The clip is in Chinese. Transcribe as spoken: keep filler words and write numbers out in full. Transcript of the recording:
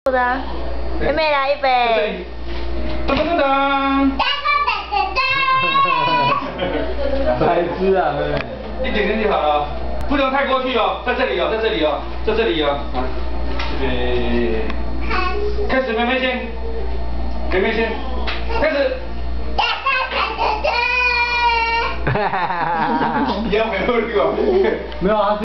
的，妹妹来一杯。 噔噔噔噔。 白痴啊，妹妹。 一点点就好了，不能太过去哦，在这里哦，在这里哦，在这里哦，啊，这边。开始，妹妹先，妹妹先，开始。哈哈哈哈哈哈！你要没有这个？ 没有啊。